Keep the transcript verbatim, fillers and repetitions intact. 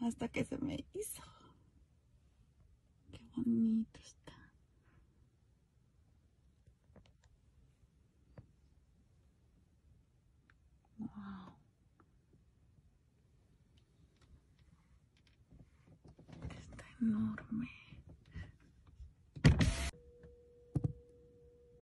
hasta que se me hizo. Qué bonito está. Wow. Está enorme.